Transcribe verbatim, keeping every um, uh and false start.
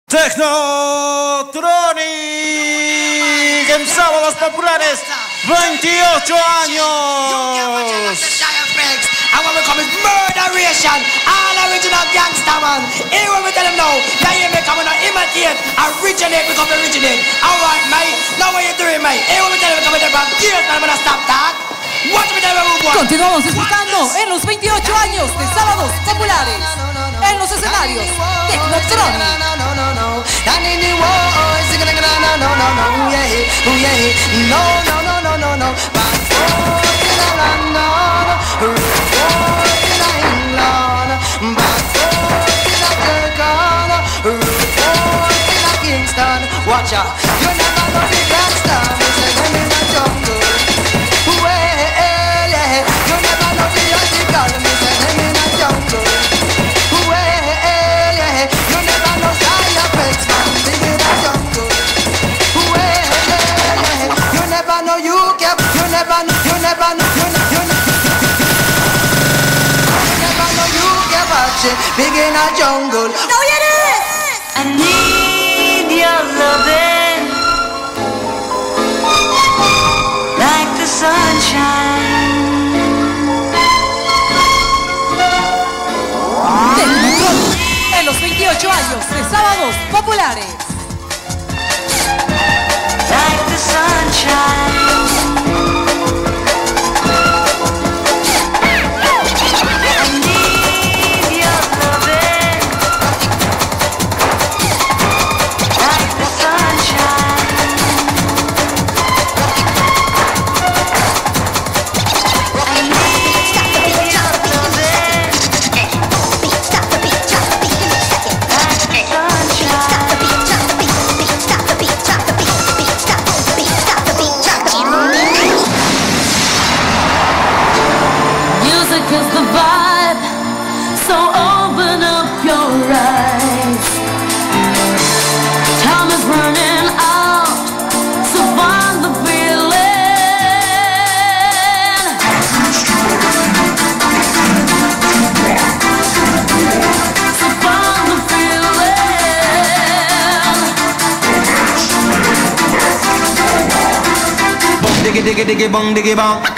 Technotronic en Sábados Populares, veintiocho años. And when we come is murderation, all original gangster man. Here when we tell them now, now you make come and imitate, originate, we come originate. Alright, mate, now what you doing, mate? Here when we tell them come and from years, I'm gonna stop that. Watch me tell them move on. Continuamos disfrutando en los veintiocho años de Sábados Populares, en los escenarios Technotronic. And in the war, singing no no no no no, yeah, yeah, no no no no no no. Passport in London, report in England, passport in Jamaica, report in Kingston. Watch out, you never know the gangster, me say them in the jungle. Well, yeah, you never know the article, me say them in the jungle. Well, yeah, you never know side effects, man, big in the jungle. Well, yeah, you never know you can, you never know, you never know, you never, you never, you never know you can watch it, big in the jungle. No, you did. I need your loving like the sunshine. Technotronic en los veintiocho años de Sábados Populares. Like the sunshine. I need your loving like the sunshine. I need your loving Stop the beat, stop the beat, give me a second. like the sunshine. Stop the beat, stop the beat, stop the beat, stop the beat, stop the beat, stop the beat, stop the beat, stop the beat. Music is the vibe, so open up your eyes. Time is running out, so find the feeling. So find the feeling. Boom diggy diggy diggy bong diggy bong.